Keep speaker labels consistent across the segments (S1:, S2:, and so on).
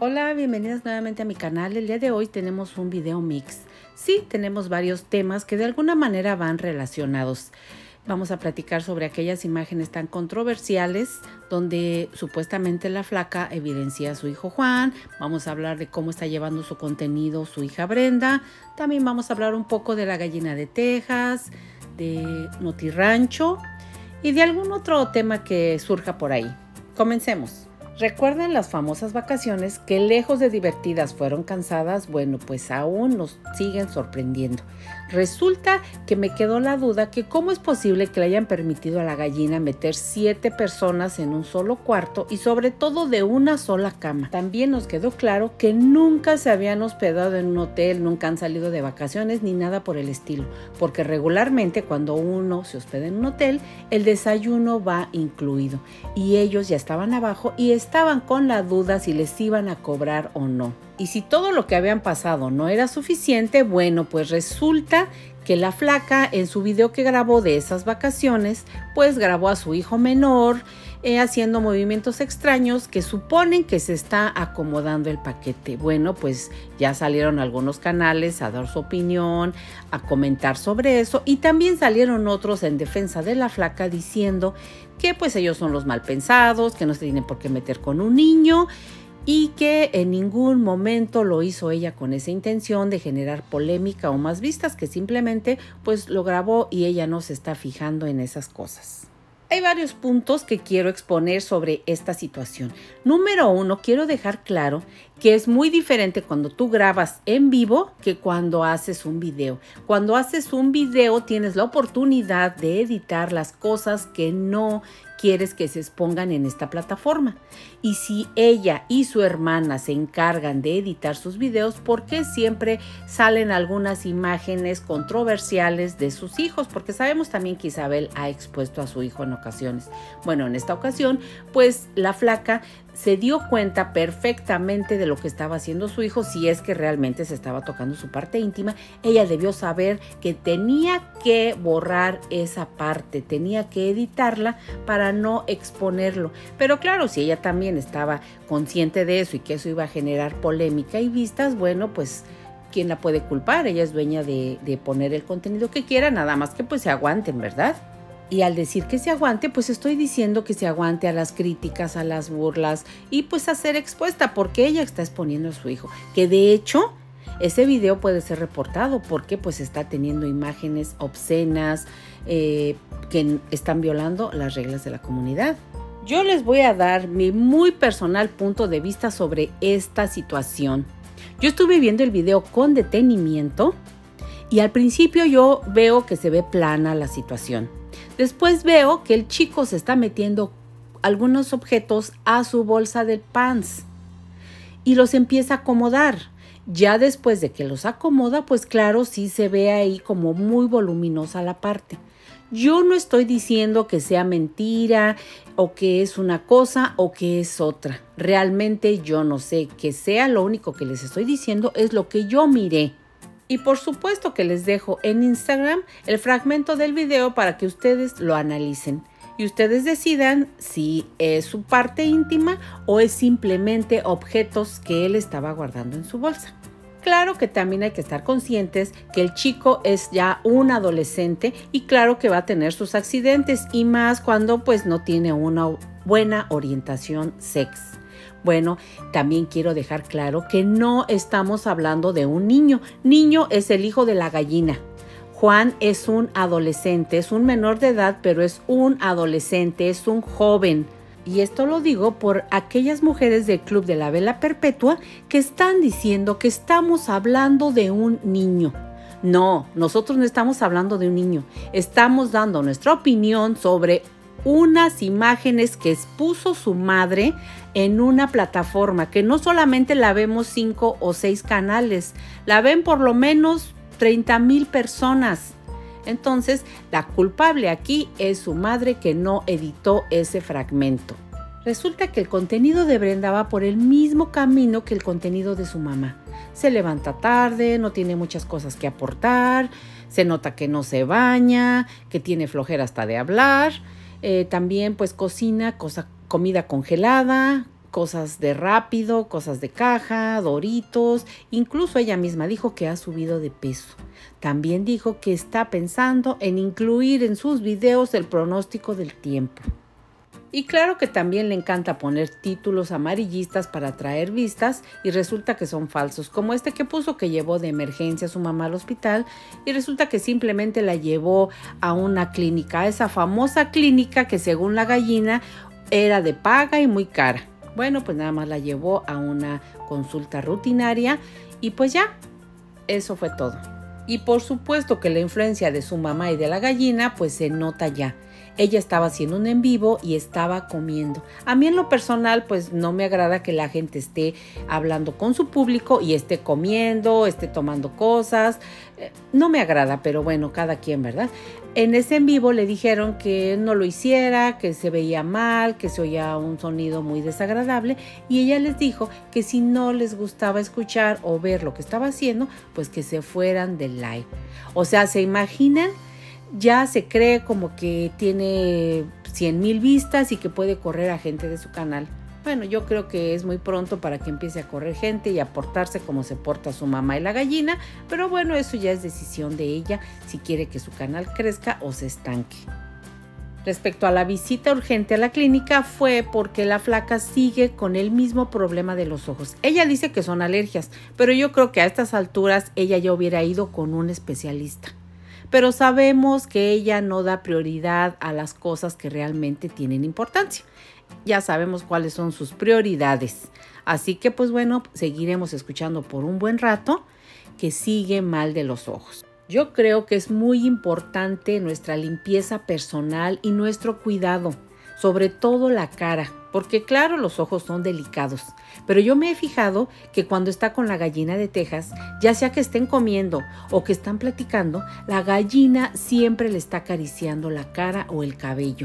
S1: Hola, bienvenidas nuevamente a mi canal. El día de hoy tenemos un video mix. Sí, tenemos varios temas que de alguna manera van relacionados. Vamos a platicar sobre aquellas imágenes tan controversiales donde supuestamente la flaca evidencia a su hijo Juan. Vamos a hablar de cómo está llevando su contenido su hija Brenda. También vamos a hablar un poco de la gallina de Texas, de Notirrancho y de algún otro tema que surja por ahí. Comencemos. ¿Recuerdan las famosas vacaciones que lejos de divertidas fueron cansadas? Bueno, pues aún nos siguen sorprendiendo. Resulta que me quedó la duda que cómo es posible que le hayan permitido a la gallina meter 7 personas en un solo cuarto y sobre todo de una sola cama. También nos quedó claro que nunca se habían hospedado en un hotel, nunca han salido de vacaciones ni nada por el estilo, porque regularmente cuando uno se hospeda en un hotel, el desayuno va incluido y ellos ya estaban abajo y estaban con la duda si les iban a cobrar o no. Y si todo lo que habían pasado no era suficiente, bueno, pues resulta que la flaca en su video que grabó de esas vacaciones, pues grabó a su hijo menor haciendo movimientos extraños que suponen que se está acomodando el paquete. Bueno, pues ya salieron algunos canales a dar su opinión, a comentar sobre eso y también salieron otros en defensa de la flaca diciendo que pues ellos son los mal pensados, que no se tienen por qué meter con un niño y que en ningún momento lo hizo ella con esa intención de generar polémica o más vistas, que simplemente pues lo grabó y ella no se está fijando en esas cosas. Hay varios puntos que quiero exponer sobre esta situación. Número 1, quiero dejar claro que es muy diferente cuando tú grabas en vivo que cuando haces un video. Cuando haces un video tienes la oportunidad de editar las cosas que no quieres que se expongan en esta plataforma. Y si ella y su hermana se encargan de editar sus videos, ¿por qué siempre salen algunas imágenes controversiales de sus hijos? Porque sabemos también que Isabel ha expuesto a su hijo en ocasiones. Bueno, en esta ocasión, pues la flaca se dio cuenta perfectamente de lo que estaba haciendo su hijo, si es que realmente se estaba tocando su parte íntima. Ella debió saber que tenía que borrar esa parte, tenía que editarla para no exponerlo. Pero claro, si ella también estaba consciente de eso y que eso iba a generar polémica y vistas, bueno, pues ¿quién la puede culpar? Ella es dueña de poner el contenido que quiera, nada más que pues se aguanten, ¿verdad? Y al decir que se aguante, pues estoy diciendo que se aguante a las críticas, a las burlas y pues a ser expuesta porque ella está exponiendo a su hijo. Que de hecho, ese video puede ser reportado porque pues está teniendo imágenes obscenas que están violando las reglas de la comunidad. Yo les voy a dar mi muy personal punto de vista sobre esta situación. Yo estuve viendo el video con detenimiento y al principio yo veo que se ve plana la situación. Después veo que el chico se está metiendo algunos objetos a su bolsa de pants y los empieza a acomodar. Ya después de que los acomoda, pues claro, sí se ve ahí como muy voluminosa la parte. Yo no estoy diciendo que sea mentira o que es una cosa o que es otra. Realmente yo no sé qué sea, lo único que les estoy diciendo es lo que yo miré. Y por supuesto que les dejo en Instagram el fragmento del video para que ustedes lo analicen. Y ustedes decidan si es su parte íntima o es simplemente objetos que él estaba guardando en su bolsa. Claro que también hay que estar conscientes que el chico es ya un adolescente y claro que va a tener sus accidentes y más cuando pues no tiene una buena orientación sex. Bueno, también quiero dejar claro que no estamos hablando de un niño. Niño es el hijo de la gallina. Juan es un adolescente, es un menor de edad, pero es un adolescente, es un joven. Y esto lo digo por aquellas mujeres del Club de la Vela Perpetua que están diciendo que estamos hablando de un niño. No, nosotros no estamos hablando de un niño. Estamos dando nuestra opinión sobre unas imágenes que expuso su madre en una plataforma que no solamente la vemos 5 o 6 canales, la ven por lo menos 30,000 personas. Entonces, la culpable aquí es su madre que no editó ese fragmento. Resulta que el contenido de Brenda va por el mismo camino que el contenido de su mamá. Se levanta tarde, no tiene muchas cosas que aportar, se nota que no se baña, que tiene flojera hasta de hablar. También pues cocina comida congelada, cosas de rápido, cosas de caja, Doritos. Incluso ella misma dijo que ha subido de peso. También dijo que está pensando en incluir en sus videos el pronóstico del tiempo. Y claro que también le encanta poner títulos amarillistas para atraer vistas y resulta que son falsos, como este que puso que llevó de emergencia a su mamá al hospital y resulta que simplemente la llevó a una clínica, a esa famosa clínica que según la gallina era de paga y muy cara. Bueno, pues nada más la llevó a una consulta rutinaria y pues ya, eso fue todo. Y por supuesto que la influencia de su mamá y de la gallina pues se nota ya. Ella estaba haciendo un en vivo y estaba comiendo. A mí en lo personal pues no me agrada que la gente esté hablando con su público y esté comiendo, esté tomando cosas. No me agrada, pero bueno, cada quien, ¿verdad? En ese en vivo le dijeron que no lo hiciera, que se veía mal, que se oía un sonido muy desagradable y ella les dijo que si no les gustaba escuchar o ver lo que estaba haciendo, pues que se fueran del live. O sea, ¿se imaginan? Ya se cree como que tiene 100,000 vistas y que puede correr a gente de su canal. Bueno, yo creo que es muy pronto para que empiece a correr gente y a portarse como se porta su mamá y la gallina, pero bueno, eso ya es decisión de ella si quiere que su canal crezca o se estanque. Respecto a la visita urgente a la clínica fue porque la flaca sigue con el mismo problema de los ojos. Ella dice que son alergias, pero yo creo que a estas alturas ella ya hubiera ido con un especialista. Pero sabemos que ella no da prioridad a las cosas que realmente tienen importancia. Ya sabemos cuáles son sus prioridades. Así que pues bueno, seguiremos escuchando por un buen rato que sigue mal de los ojos. Yo creo que es muy importante nuestra limpieza personal y nuestro cuidado, sobre todo la cara, porque claro, los ojos son delicados, pero yo me he fijado que cuando está con la gallina de Texas, ya sea que estén comiendo o que están platicando, la gallina siempre le está acariciando la cara o el cabello.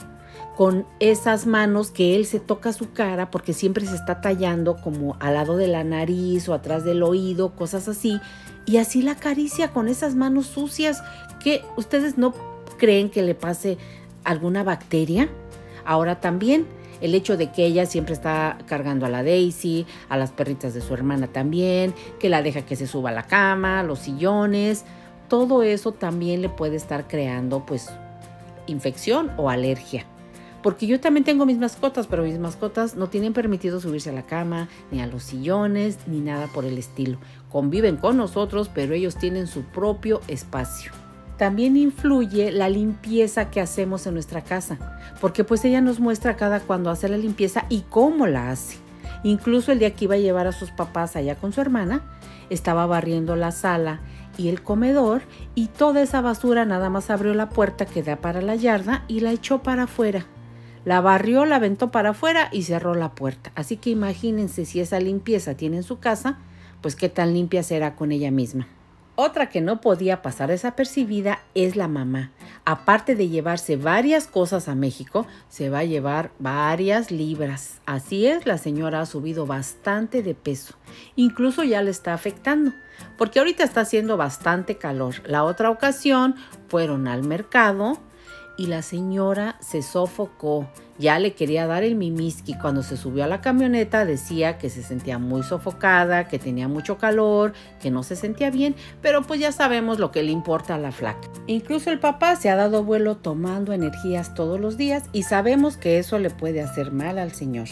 S1: Con esas manos que él se toca su cara porque siempre se está tallando como al lado de la nariz o atrás del oído, cosas así, y así la acaricia con esas manos sucias que ustedes no creen que le pase alguna bacteria. Ahora también el hecho de que ella siempre está cargando a la Daisy, a las perritas de su hermana también, que la deja que se suba a la cama, los sillones, todo eso también le puede estar creando pues infección o alergia. Porque yo también tengo mis mascotas, pero mis mascotas no tienen permitido subirse a la cama, ni a los sillones, ni nada por el estilo. Conviven con nosotros, pero ellos tienen su propio espacio. También influye la limpieza que hacemos en nuestra casa, porque pues ella nos muestra cada cuando hace la limpieza y cómo la hace. Incluso el día que iba a llevar a sus papás allá con su hermana, estaba barriendo la sala y el comedor y toda esa basura nada más abrió la puerta que da para la yarda y la echó para afuera. La barrió, la aventó para afuera y cerró la puerta. Así que imagínense si esa limpieza tiene en su casa, pues qué tan limpia será con ella misma. Otra que no podía pasar desapercibida es la mamá. Aparte de llevarse varias cosas a México, se va a llevar varias libras. Así es, la señora ha subido bastante de peso. Incluso ya le está afectando, porque ahorita está haciendo bastante calor. La otra ocasión fueron al mercado y la señora se sofocó. Ya le quería dar el mimiski. Cuando se subió a la camioneta decía que se sentía muy sofocada, que tenía mucho calor, que no se sentía bien, pero pues ya sabemos lo que le importa a la flaca. Incluso el papá se ha dado vuelo tomando energías todos los días y sabemos que eso le puede hacer mal al señor.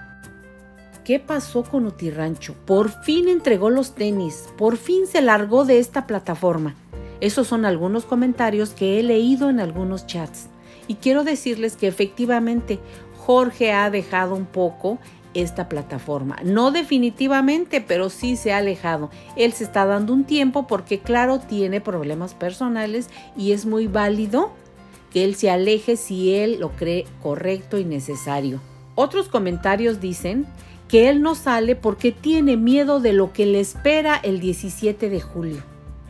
S1: ¿Qué pasó con Utirrancho? Por fin entregó los tenis, por fin se largó de esta plataforma. Esos son algunos comentarios que he leído en algunos chats. Y quiero decirles que efectivamente Jorge ha dejado un poco esta plataforma. No definitivamente, pero sí se ha alejado. Él se está dando un tiempo porque claro, tiene problemas personales y es muy válido que él se aleje si él lo cree correcto y necesario. Otros comentarios dicen que él no sale porque tiene miedo de lo que le espera el 17 de julio.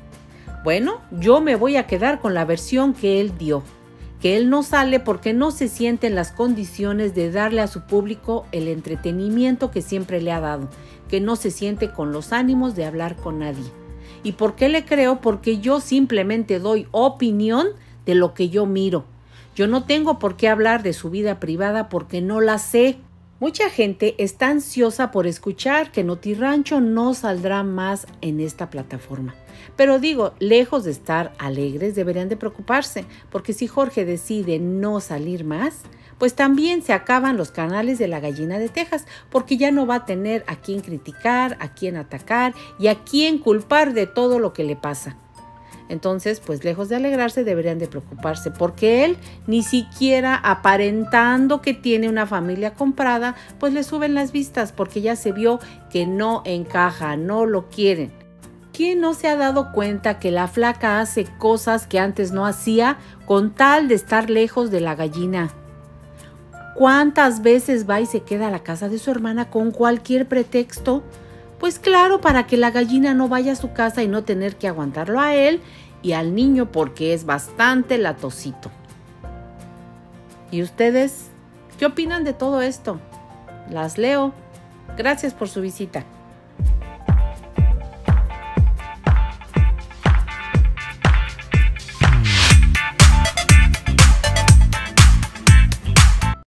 S1: Bueno, yo me voy a quedar con la versión que él dio, que él no sale porque no se siente en las condiciones de darle a su público el entretenimiento que siempre le ha dado, que no se siente con los ánimos de hablar con nadie. ¿Y por qué le creo? Porque yo simplemente doy opinión de lo que yo miro. Yo no tengo por qué hablar de su vida privada porque no la sé. Mucha gente está ansiosa por escuchar que Notirrancho no saldrá más en esta plataforma. Pero digo, lejos de estar alegres, deberían de preocuparse, porque si Jorge decide no salir más, pues también se acaban los canales de La Gallina de Texas, porque ya no va a tener a quién criticar, a quién atacar y a quién culpar de todo lo que le pasa. Entonces, pues lejos de alegrarse, deberían de preocuparse, porque él, ni siquiera aparentando que tiene una familia comprada, pues le suben las vistas, porque ya se vio que no encaja, no lo quieren. ¿Quién no se ha dado cuenta que la flaca hace cosas que antes no hacía con tal de estar lejos de la gallina? ¿Cuántas veces va y se queda a la casa de su hermana con cualquier pretexto? Pues claro, para que la gallina no vaya a su casa y no tener que aguantarlo a él y al niño, porque es bastante latosito. ¿Y ustedes qué opinan de todo esto? Las leo. Gracias por su visita.